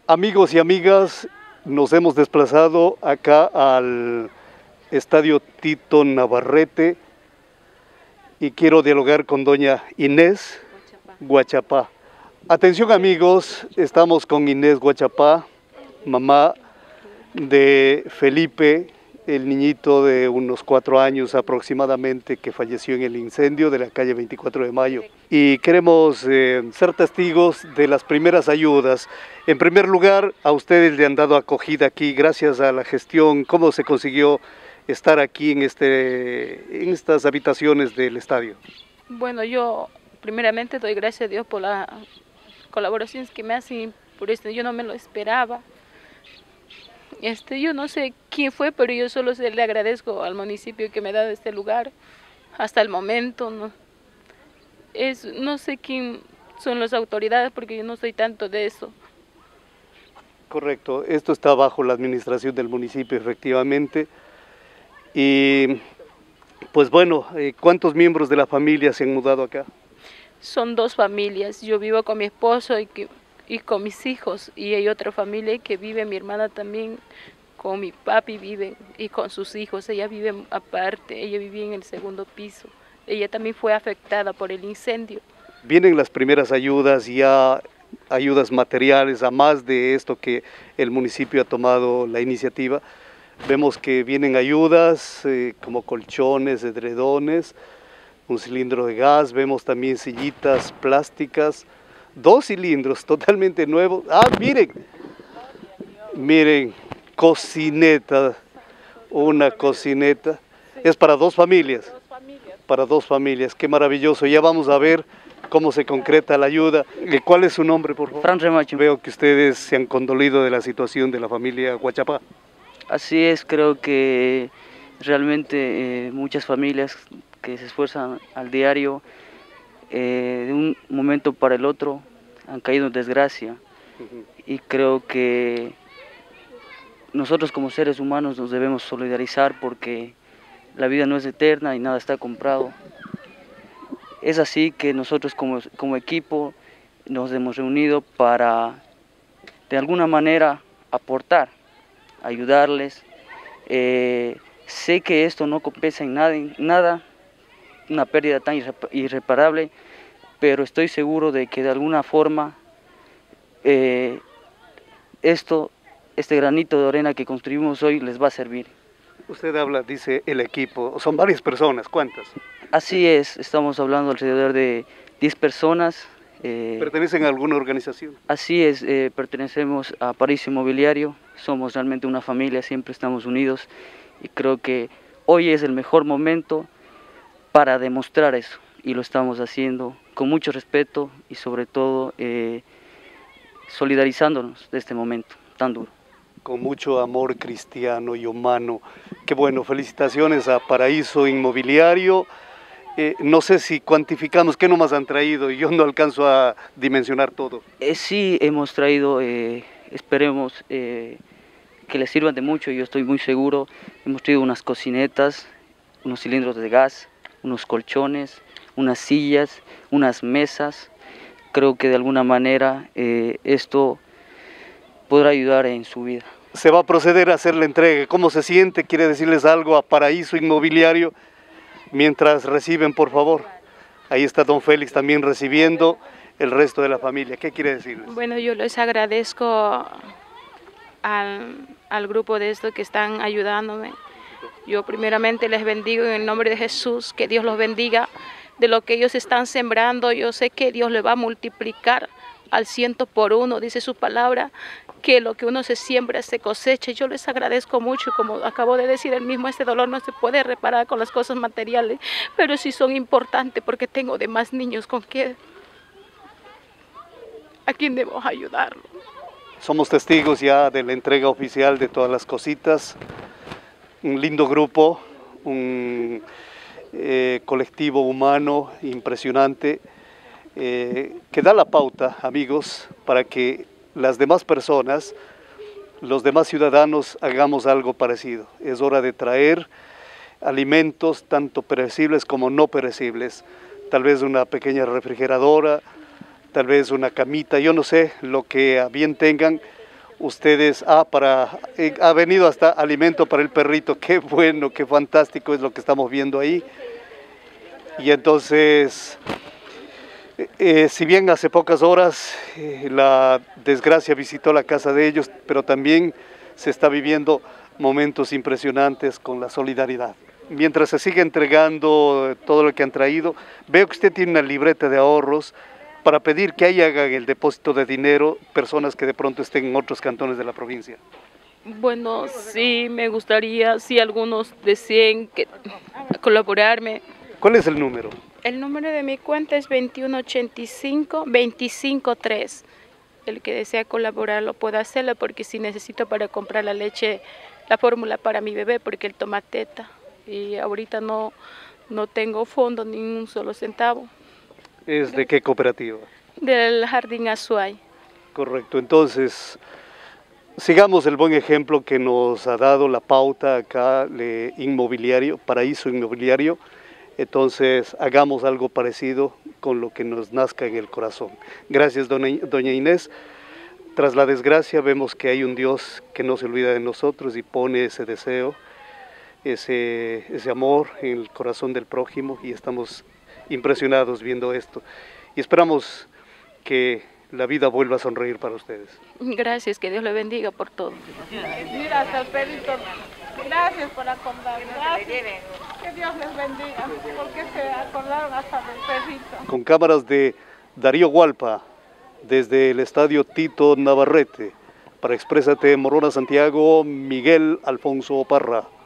Amigos y amigas, nos hemos desplazado acá al Estadio Tito Navarrete y quiero dialogar con doña Inés Guachapá. Atención amigos, estamos con Inés Guachapá, mamá de Felipe, el niñito de unos 4 años aproximadamente que falleció en el incendio de la calle 24 de Mayo. Y queremos ser testigos de las primeras ayudas. En primer lugar, a ustedes le han dado acogida aquí gracias a la gestión. ¿Cómo se consiguió estar aquí en estas habitaciones del estadio? Bueno, yo primeramente doy gracias a Dios por las colaboraciones que me hacen, por esto yo no me lo esperaba. Yo no sé quién fue, pero yo solo le agradezco al municipio que me ha dado este lugar hasta el momento. No sé quién son las autoridades porque yo no soy tanto de eso. Correcto, esto está bajo la administración del municipio efectivamente. Y pues bueno, ¿cuántos miembros de la familia se han mudado acá? Son 2 familias, yo vivo con mi esposo y con mis hijos, y hay otra familia que vive, mi hermana también, con mi papi vive y con sus hijos. Ella vive aparte, ella vivía en el 2.º piso, ella también fue afectada por el incendio. Vienen las primeras ayudas, ya ayudas materiales, a más de esto que el municipio ha tomado la iniciativa. Vemos que vienen ayudas como colchones, edredones, un cilindro de gas, vemos también sillitas plásticas, 2 cilindros totalmente nuevos. Ah, miren, cocineta, una cocineta, es para 2 familias, para 2 familias, qué maravilloso. Ya vamos a ver cómo se concreta la ayuda. ¿Cuál es su nombre, por favor? Fran Remacho. Veo que ustedes se han condolido de la situación de la familia Guachapá. Así es, creo que realmente muchas familias que se esfuerzan al diario, de un momento para el otro, han caído en desgracia. Y creo que nosotros como seres humanos nos debemos solidarizar porque la vida no es eterna y nada está comprado. Es así que nosotros como equipo nos hemos reunido para de alguna manera aportar, ayudarles. Sé que esto no compensa en nada, una pérdida tan irreparable, pero estoy seguro de que de alguna forma este granito de arena que construimos hoy les va a servir. Usted habla, dice el equipo, son varias personas, ¿cuántas? Así es, estamos hablando alrededor de 10 personas. ¿Pertenecen a alguna organización? Así es, pertenecemos a Paraíso Inmobiliario, somos realmente una familia, siempre estamos unidos y creo que hoy es el mejor momento para demostrar eso y lo estamos haciendo con mucho respeto y sobre todo solidarizándonos de este momento tan duro. Con mucho amor cristiano y humano. Qué bueno, felicitaciones a Paraíso Inmobiliario. No sé si cuantificamos qué nomás han traído, yo no alcanzo a dimensionar todo. Sí, hemos traído, esperemos que les sirvan de mucho, yo estoy muy seguro. Hemos traído unas cocinetas, unos cilindros de gas, unos colchones, unas sillas, unas mesas. Creo que de alguna manera esto podrá ayudar en su vida. Se va a proceder a hacer la entrega. ¿Cómo se siente? ¿Quiere decirles algo a Paraíso Inmobiliario? Mientras reciben, por favor. Ahí está don Félix también recibiendo el resto de la familia. ¿Qué quiere decirles? Bueno, yo les agradezco al grupo de estos que están ayudándome. Yo primeramente les bendigo en el nombre de Jesús, que Dios los bendiga. De lo que ellos están sembrando, yo sé que Dios les va a multiplicar al 100 por 1, dice su palabra, que lo que uno se siembra se cosecha. Yo les agradezco mucho, como acabo de decir, el mismo este dolor no se puede reparar con las cosas materiales, pero sí son importantes porque tengo demás niños a quien debo ayudarlo. Somos testigos ya de la entrega oficial de todas las cositas, un lindo grupo, un colectivo humano impresionante, que da la pauta, amigos, para que las demás personas, los demás ciudadanos hagamos algo parecido. Es hora de traer alimentos tanto perecibles como no perecibles, tal vez una pequeña refrigeradora, tal vez una camita, yo no sé, lo que a bien tengan, ustedes, ha venido hasta alimento para el perrito, qué bueno, qué fantástico es lo que estamos viendo ahí. Y entonces, si bien hace pocas horas la desgracia visitó la casa de ellos, pero también se está viviendo momentos impresionantes con la solidaridad. Mientras se sigue entregando todo lo que han traído, veo que usted tiene una libreta de ahorros para pedir que ahí hagan el depósito de dinero personas que de pronto estén en otros cantones de la provincia. Bueno, sí, me gustaría, si algunos deseen colaborarme. ¿Cuál es el número? El número de mi cuenta es 2185-253. El que desea colaborar lo puede hacerlo, porque si necesito para comprar la leche, la fórmula para mi bebé, porque él toma teta. Y ahorita no tengo fondo ni un solo centavo. ¿Es de qué cooperativa? Del Jardín Azuay. Correcto, entonces sigamos el buen ejemplo que nos ha dado la pauta acá de Inmobiliario, Paraíso Inmobiliario. Entonces hagamos algo parecido con lo que nos nazca en el corazón. Gracias, doña Inés. Tras la desgracia vemos que hay un Dios que no se olvida de nosotros y pone ese deseo, ese amor en el corazón del prójimo, y estamos impresionados viendo esto. Y esperamos que la vida vuelva a sonreír para ustedes. Gracias, que Dios le bendiga por todo. Mira, hasta el perrito. Gracias por acordarme. Gracias. Que Dios les bendiga. Porque se acordaron hasta del perrito. Con cámaras de Darío Hualpa, desde el estadio Tito Navarrete, para Exprésate Morona Santiago, Miguel Alfonso Parra.